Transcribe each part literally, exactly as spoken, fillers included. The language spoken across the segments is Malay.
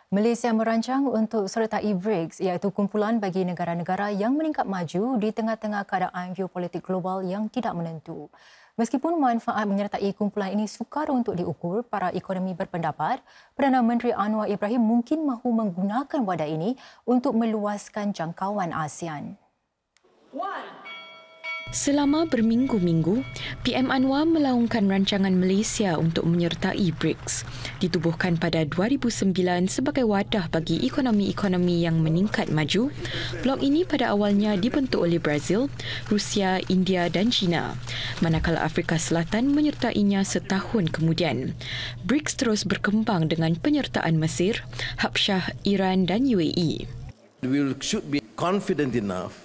Malaysia merancang untuk sertai BRICS iaitu kumpulan bagi negara-negara yang meningkat maju di tengah-tengah keadaan geopolitik global yang tidak menentu. Meskipun manfaat menyertai kumpulan ini sukar untuk diukur, para ekonomi berpendapat Perdana Menteri Anwar Ibrahim mungkin mahu menggunakan wadah ini untuk meluaskan jangkauan ASEAN. Selama berminggu-minggu, P M Anwar melaungkan rancangan Malaysia untuk menyertai BRICS, ditubuhkan pada dua ribu sembilan sebagai wadah bagi ekonomi-ekonomi yang meningkat maju. Blok ini pada awalnya dibentuk oleh Brazil, Rusia, India dan China, manakala Afrika Selatan menyertainya setahun kemudian. BRICS terus berkembang dengan penyertaan Mesir, Habsyah, Iran dan U A E. We should be confident enough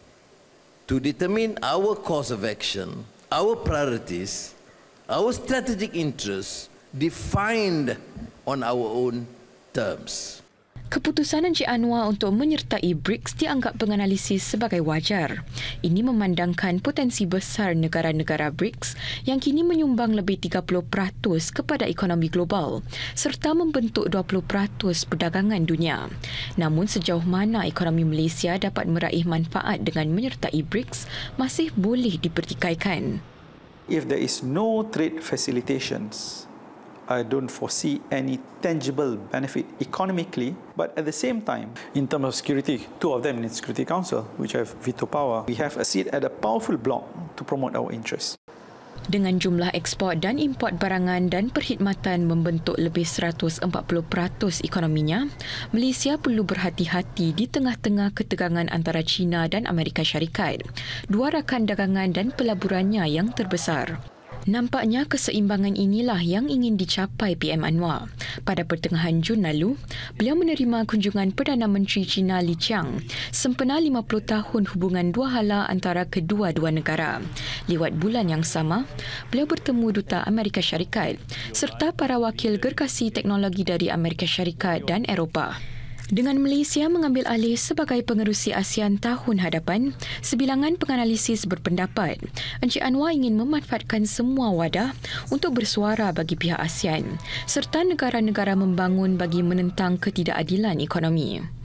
to determine our course of action, our priorities, our strategic interests defined on our own terms. Keputusan Encik Anwar untuk menyertai BRICS dianggap penganalisis sebagai wajar. Ini memandangkan potensi besar negara-negara BRICS yang kini menyumbang lebih tiga puluh peratus kepada ekonomi global serta membentuk dua puluh peratus perdagangan dunia. Namun sejauh mana ekonomi Malaysia dapat meraih manfaat dengan menyertai BRICS masih boleh dipertikaikan. If there is no trade facilitations, I don't foresee any tangible benefit economically, but at the same time, in terms of security, two of them in the Security Council, which have veto power, we have a seat at a powerful bloc to promote our interests. Dengan jumlah ekspor dan import barangan dan perkhidmatan membentuk lebih seratus empat puluh peratus ekonominya, Malaysia perlu berhati-hati di tengah-tengah ketegangan antara China dan Amerika Syarikat, dua rakan dagangan dan pelaburannya yang terbesar. Nampaknya keseimbangan inilah yang ingin dicapai P M Anwar. Pada pertengahan Jun lalu, beliau menerima kunjungan Perdana Menteri China Li Qiang sempena lima puluh tahun hubungan dua hala antara kedua-dua negara. Lewat bulan yang sama, beliau bertemu Duta Amerika Syarikat serta para wakil gergasi teknologi dari Amerika Syarikat dan Eropah. Dengan Malaysia mengambil alih sebagai pengerusi ASEAN tahun hadapan, sebilangan penganalisis berpendapat Encik Anwar ingin memanfaatkan semua wadah untuk bersuara bagi pihak ASEAN serta negara-negara membangun bagi menentang ketidakadilan ekonomi.